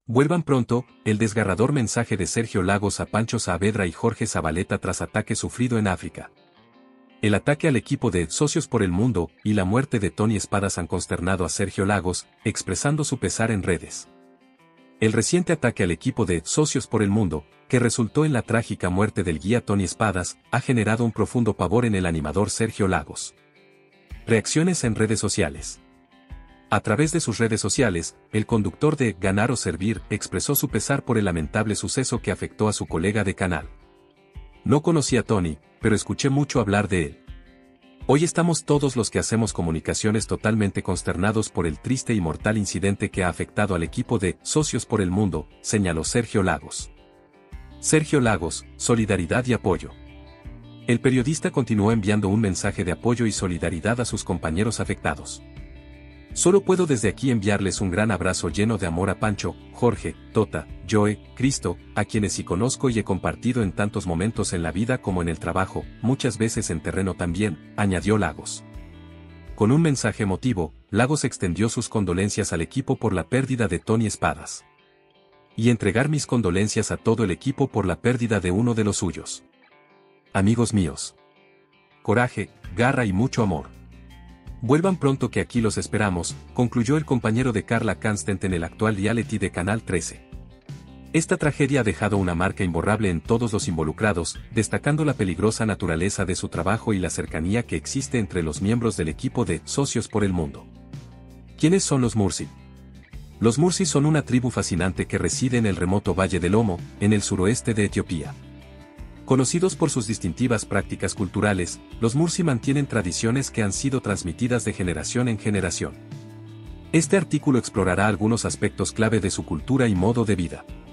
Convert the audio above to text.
Vuelvan pronto, el desgarrador mensaje de Sergio Lagos a Pancho Saavedra y Jorge Zabaleta tras ataque sufrido en África. El ataque al equipo de Socios por el Mundo y la muerte de Tony Espadas han consternado a Sergio Lagos, expresando su pesar en redes. El reciente ataque al equipo de Socios por el Mundo, que resultó en la trágica muerte del guía Tony Espadas, ha generado un profundo pavor en el animador Sergio Lagos. Reacciones en redes sociales. A través de sus redes sociales, el conductor de Ganar o Servir expresó su pesar por el lamentable suceso que afectó a su colega de canal. No conocí a Tony, pero escuché mucho hablar de él. Hoy estamos todos los que hacemos comunicaciones totalmente consternados por el triste y mortal incidente que ha afectado al equipo de Socios por el Mundo, señaló Sergio Lagos. Sergio Lagos, solidaridad y apoyo. El periodista continuó enviando un mensaje de apoyo y solidaridad a sus compañeros afectados. Solo puedo desde aquí enviarles un gran abrazo lleno de amor a Pancho, Jorge, Tota, Joe, Cristo, a quienes sí conozco y he compartido en tantos momentos en la vida como en el trabajo, muchas veces en terreno también, añadió Lagos. Con un mensaje emotivo, Lagos extendió sus condolencias al equipo por la pérdida de Tony Espadas. Y entregar mis condolencias a todo el equipo por la pérdida de uno de los suyos. Amigos míos. Coraje, garra y mucho amor. Vuelvan pronto que aquí los esperamos, concluyó el compañero de Carla Constant en el actual reality de Canal 13. Esta tragedia ha dejado una marca imborrable en todos los involucrados, destacando la peligrosa naturaleza de su trabajo y la cercanía que existe entre los miembros del equipo de Socios por el Mundo. ¿Quiénes son los Mursi? Los Mursi son una tribu fascinante que reside en el remoto Valle del Omo, en el suroeste de Etiopía. Conocidos por sus distintivas prácticas culturales, los Mursi mantienen tradiciones que han sido transmitidas de generación en generación. Este artículo explorará algunos aspectos clave de su cultura y modo de vida.